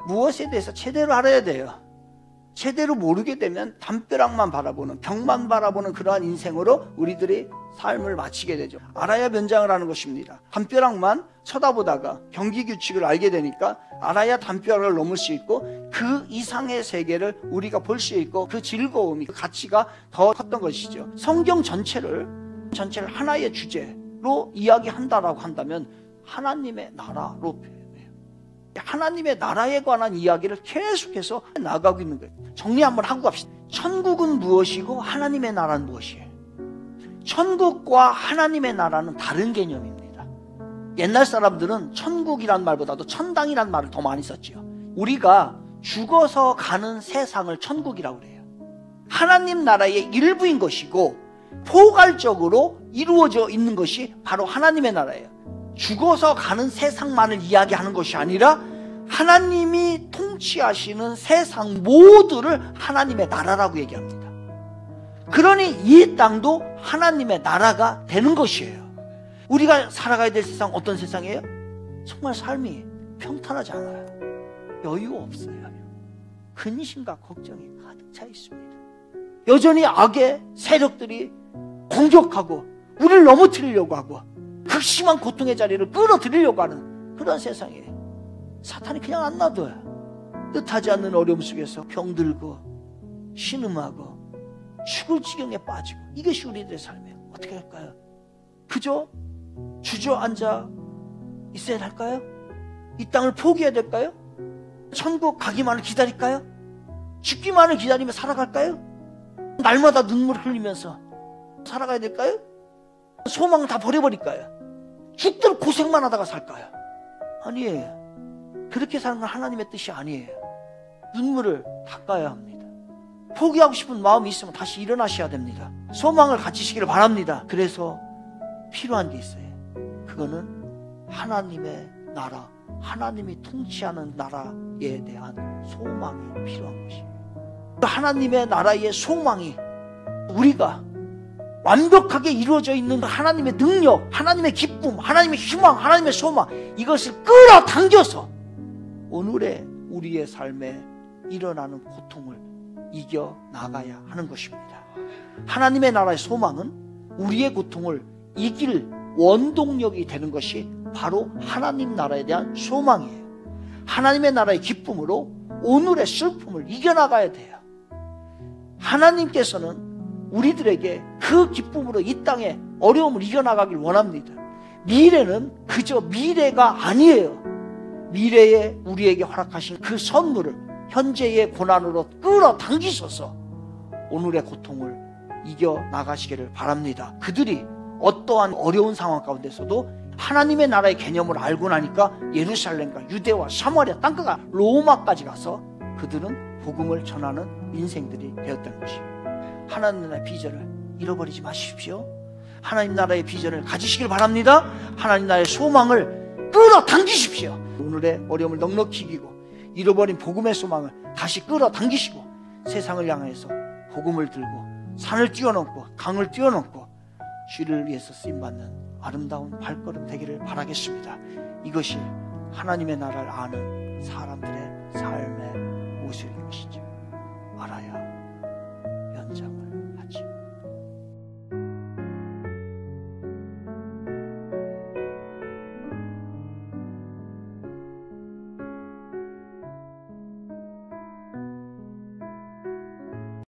무엇에 대해서 제대로 알아야 돼요. 제대로 모르게 되면 담벼락만 바라보는, 벽만 바라보는 그러한 인생으로 우리들이 삶을 마치게 되죠. 알아야 변장을 하는 것입니다. 담벼락만 쳐다보다가 경기 규칙을 알게 되니까 알아야 담벼락을 넘을 수 있고 그 이상의 세계를 우리가 볼 수 있고 그 즐거움이, 그 가치가 더 컸던 것이죠. 성경 전체를 하나의 주제로 이야기한다라고 한다면 하나님의 나라로 표현해요. 하나님의 나라에 관한 이야기를 계속해서 나가고 있는 거예요. 정리 한번 하고 갑시다. 천국은 무엇이고 하나님의 나라는 무엇이에요? 천국과 하나님의 나라는 다른 개념입니다. 옛날 사람들은 천국이란 말보다도 천당이란 말을 더 많이 썼죠. 우리가 죽어서 가는 세상을 천국이라고 그래요. 하나님 나라의 일부인 것이고 포괄적으로 이루어져 있는 것이 바로 하나님의 나라예요. 죽어서 가는 세상만을 이야기하는 것이 아니라 하나님이 통치하시는 세상 모두를 하나님의 나라라고 얘기합니다. 그러니 이 땅도 하나님의 나라가 되는 것이에요. 우리가 살아가야 될 세상 어떤 세상이에요? 정말 삶이 평탄하지 않아요. 여유 없어요. 근심과 걱정이 가득 차 있습니다. 여전히 악의 세력들이 공격하고 우리를 넘어뜨리려고 하고 극심한 고통의 자리를 끌어들이려고 하는 그런 세상이에요. 사탄이 그냥 안 놔둬요. 뜻하지 않는 어려움 속에서 병들고 신음하고 죽을 지경에 빠지고, 이것이 우리들의 삶이에요. 어떻게 할까요? 그저 주저앉아 있어야 할까요? 이 땅을 포기해야 될까요? 천국 가기만을 기다릴까요? 죽기만을 기다리며 살아갈까요? 날마다 눈물을 흘리면서 살아가야 될까요? 소망을 다 버려버릴까요? 죽도록 고생만 하다가 살까요? 아니에요. 그렇게 사는 건 하나님의 뜻이 아니에요. 눈물을 닦아야 합니다. 포기하고 싶은 마음이 있으면 다시 일어나셔야 됩니다. 소망을 가지시기를 바랍니다. 그래서 필요한 게 있어요. 그거는 하나님의 나라, 하나님이 통치하는 나라에 대한 소망이 필요한 것이에요. 하나님의 나라의 소망이 우리가 완벽하게 이루어져 있는 하나님의 능력, 하나님의 기쁨, 하나님의 희망, 하나님의 소망, 이것을 끌어당겨서 오늘의 우리의 삶에 일어나는 고통을 이겨나가야 하는 것입니다. 하나님의 나라의 소망은 우리의 고통을 이길 원동력이 되는 것이 바로 하나님 나라에 대한 소망이에요. 하나님의 나라의 기쁨으로 오늘의 슬픔을 이겨나가야 돼요. 하나님께서는 우리들에게 그 기쁨으로 이 땅의 어려움을 이겨나가길 원합니다. 미래는 그저 미래가 아니에요. 미래에 우리에게 허락하신 그 선물을 현재의 고난으로 끌어당기셔서 오늘의 고통을 이겨나가시기를 바랍니다. 그들이 어떠한 어려운 상황 가운데서도 하나님의 나라의 개념을 알고 나니까 예루살렘과 유대와 사마리아 땅끝과 로마까지 가서 그들은 복음을 전하는 인생들이 되었다는 것이에요. 하나님 나라의 비전을 잃어버리지 마십시오. 하나님 나라의 비전을 가지시길 바랍니다. 하나님 나라의 소망을 끌어당기십시오. 오늘의 어려움을 넉넉히 이기고 잃어버린 복음의 소망을 다시 끌어당기시고 세상을 향해서 복음을 들고 산을 뛰어넘고 강을 뛰어넘고 주를 위해서 쓰임받는 아름다운 발걸음 되기를 바라겠습니다. 이것이 하나님의 나라를 아는 사람들의 삶의 모습인 것이죠.